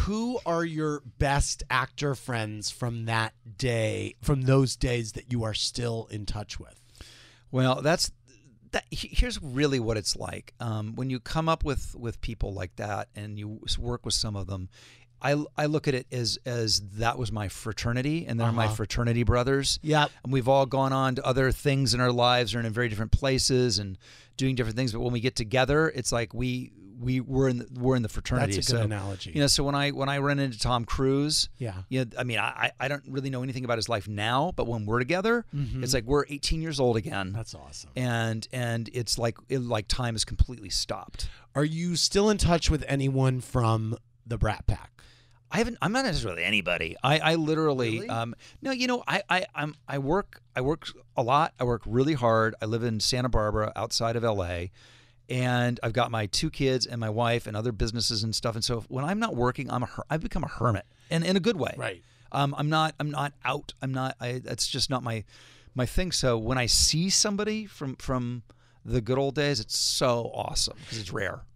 Who are your best actor friends from that day, from those days that you are still in touch with? Well, here's really what it's like. When you come up with people like that and you work with some of them, I look at it as that was my fraternity, and they're my fraternity brothers. Yep. And we've all gone on to other things in our lives or in very different places and doing different things. But when we get together, it's like we're in the fraternity. That's a good analogy. You know, so when I run into Tom Cruise, yeah. You know, I mean, I don't really know anything about his life now, but when we're together, it's like we're 18 years old again. That's awesome. And it's like time has completely stopped. Are you still in touch with anyone from the Brat Pack? I'm not necessarily anybody. I literally, Really? no, you know, I work a lot. I work really hard. I live in Santa Barbara outside of LA, and I've got my 2 kids and my wife and other businesses and stuff. And so when I'm not working, I've become a hermit, and in a good way. Right. I'm not out. That's just not my thing. So when I see somebody from the good old days, it's so awesome because it's rare.